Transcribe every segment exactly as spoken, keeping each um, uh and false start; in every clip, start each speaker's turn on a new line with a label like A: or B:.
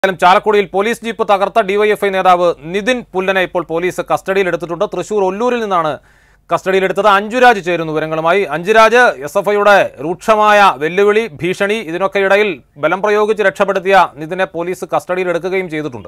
A: ചാലക്കുടിയിൽ police jeep തകർത്ത DYFI നേതാവ് നിതിൻ പുല്ലനെ ഇപ്പോൾ പോലീസ് കസ്റ്റഡിയിലെടുത്തിട്ടുണ്ട്. തൃശൂർ ഒല്ലൂരിൽ നിന്നാണ് കസ്റ്റഡിയിലെടുത്തത്. അഞ്ജുരാജ് ചേരുന്നു വിവരങ്ങളുമായി. അഞ്ജുരാജ്, എസ് എഫ് ഐയുടെ രൂക്ഷമായ വെല്ലുവിളി, ഭീഷണി, ഇതിനൊക്കെ ഇടയിൽ ബലം പ്രയോഗിച്ച് രക്ഷപ്പെടുത്തിയ നിതിനെ പോലീസ് കസ്റ്റഡിയിലെടുക്കുകയും ചെയ്തിട്ടുണ്ട്.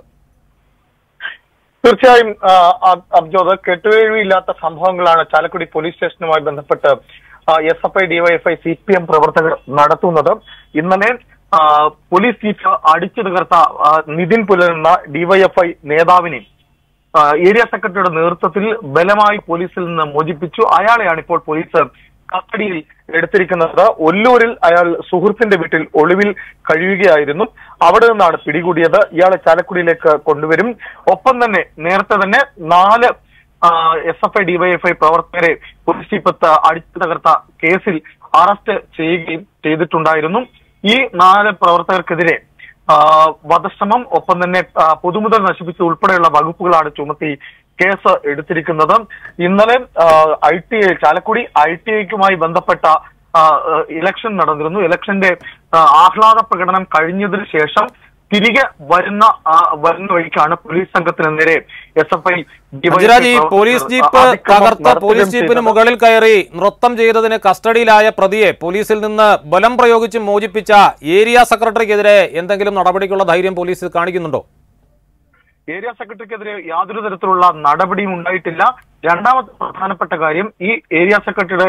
B: തീർച്ചയായും അബ്ജോദ്, കെട്ടുവീഴ്ചയില്ലാത്ത സംഭവങ്ങളാണ് ചാലക്കുടി പോലീസ് സ്റ്റേഷനുമായി ബന്ധപ്പെട്ട് S F I DYFI C P M പ്രവർത്തകർ നടത്തുന്നത്. ഇന്നലെ പോലീസ് ജീപ്പ് അടിച്ചു തകർത്ത നിതിൻ പുല്ലൻ എന്ന ഡിവൈഎഫ്ഐ നേതാവിനെ ഏരിയ സെക്രട്ടറിയുടെ നേതൃത്വത്തിൽ ബലമായി പോലീസിൽ നിന്ന് മോചിപ്പിച്ചു. അയാളെയാണ് ഇപ്പോൾ പോലീസ് കസ്റ്റഡിയിൽ എടുത്തിരിക്കുന്നത്. ഒല്ലൂരിൽ അയാൾ സുഹൃത്തിന്റെ വീട്ടിൽ ഒളിവിൽ കഴിയുകയായിരുന്നു. അവിടെ നിന്നാണ് പിടികൂടിയത്. ഇയാളെ ചാലക്കുടിയിലേക്ക് കൊണ്ടുവരും. ഒപ്പം തന്നെ നേരത്തെ തന്നെ നാല് എസ് എഫ് ഐ ഡിവൈഎഫ്ഐ പ്രവർത്തകരെ പോലീസ് ജീപ്പ് അടിച്ചു തകർത്ത കേസിൽ അറസ്റ്റ് ചെയ്യുകയും ചെയ്തിട്ടുണ്ടായിരുന്നു. ഈ നാല് പ്രവർത്തകർക്കെതിരെ വധശ്രമം, ഒപ്പം തന്നെ പൊതുമുതൽ നശിപ്പിച്ച ഉൾപ്പെടെയുള്ള വകുപ്പുകളാണ് ചുമത്തി കേസ് എടുത്തിരിക്കുന്നത്. ഇന്നലെ I T I Chalakudy I T ഐക്കുമായി ബന്ധപ്പെട്ട ഇലക്ഷൻ നടന്നിരുന്നു. ഇലക്ഷന്റെ ആഹ്ലാദ പ്രകടനം കഴിഞ്ഞതിന് ശേഷം തിരികെ വരുന്ന വരുന്ന വഴിക്കാണ് പോലീസ് സംഘത്തിന് നേരെ S F I
A: police jeep തകർത്ത പോലീസ് ജീപ്പിന് മുകളിൽ കയറി നൃത്തം ചെയ്തതിന് കസ്റ്റഡിയിലായ പ്രതിയെ പോലീസിൽ നിന്ന് ബലം പ്രയോഗിച്ച് മോചിപ്പിച്ച ഏരിയ സെക്രട്ടറിക്കെതിരെ എന്തെങ്കിലും നടപടിക്കുള്ള ധൈര്യം പോലീസ് കാണിക്കുന്നുണ്ടോ?
B: ഏരിയ സെക്രട്ടറിക്കെതിരെ യാതൊരു തരത്തിലുള്ള നടപടിയും ഉണ്ടായിട്ടില്ല. രണ്ടാമത്തെ പ്രധാനപ്പെട്ട കാര്യം, ഈ ഏരിയ സെക്രട്ടറിയുടെ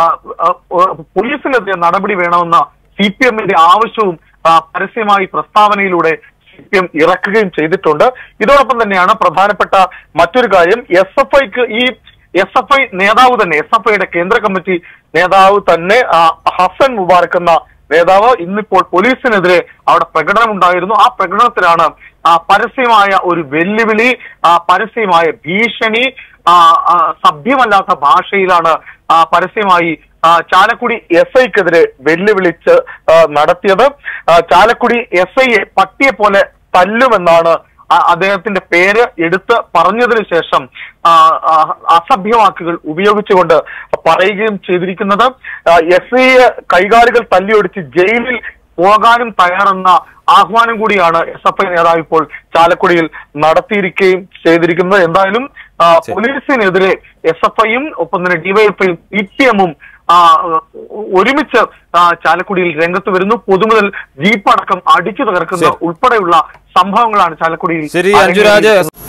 B: പോലീസിനെതിരെ നടപടി വേണമെന്ന സി പി എമ്മിന്റെ ആവശ്യവും പരസ്യമായി പ്രസ്താവനയിലൂടെ സി പി എം ഇറക്കുകയും ചെയ്തിട്ടുണ്ട്. ഇതോടൊപ്പം തന്നെയാണ് പ്രധാനപ്പെട്ട മറ്റൊരു കാര്യം, എസ് എഫ് ഐക്ക് ഈ എസ് എഫ് ഐ നേതാവ് തന്നെ എസ് എഫ് ഐയുടെ കേന്ദ്ര കമ്മിറ്റി നേതാവ് തന്നെ ഹസൻ മുബാറക് എന്ന നേതാവ് ഇന്നിപ്പോൾ പോലീസിനെതിരെ അവിടെ പ്രകടനമുണ്ടായിരുന്നു. ആ പ്രകടനത്തിലാണ് പരസ്യമായ ഒരു വെല്ലുവിളി, പരസ്യമായ ഭീഷണി, സഭ്യമല്ലാത്ത ഭാഷയിലാണ് പരസ്യമായി ചാലക്കുടി എസ് ഐക്കെതിരെ വെല്ലുവിളിച്ച് നടത്തിയത്. ചാലക്കുടി എസ് ഐയെ പട്ടിയെ പോലെ തല്ലുമെന്നാണ് അദ്ദേഹത്തിന്റെ പേര് എടുത്ത് പറഞ്ഞതിനു ശേഷം അസഭ്യവാക്കുകൾ ഉപയോഗിച്ചുകൊണ്ട് പറയുകയും ചെയ്തിരിക്കുന്നത്. എസ് ഐയെ കൈകാലുകൾ തല്ലിയൊടിച്ച് ജയിലിൽ പോകാനും തയ്യാറെന്ന ആഹ്വാനം കൂടിയാണ് എസ് എഫ് ഐ നേതാവ് ഇപ്പോൾ ചാലക്കുടിയിൽ നടത്തിയിരിക്കുകയും ചെയ്തിരിക്കുന്നത്. എന്തായാലും പോലീസിനെതിരെ എസ് എഫ് ഐയും ഒപ്പം തന്നെ ഡിവൈഎഫ്ഐയും സി പി എമ്മും ഒരുമിച്ച് ചാലക്കുടിയിൽ രംഗത്ത് വരുന്നു. പൊതുമുതൽ ജീപ്പ് അടക്കം അടിച്ചു തകർക്കുന്ന ഉൾപ്പെടെയുള്ള സംഭവങ്ങളാണ് ചാലക്കുടിയിൽ.
A: ശരി അഞ്ജുരാജ്.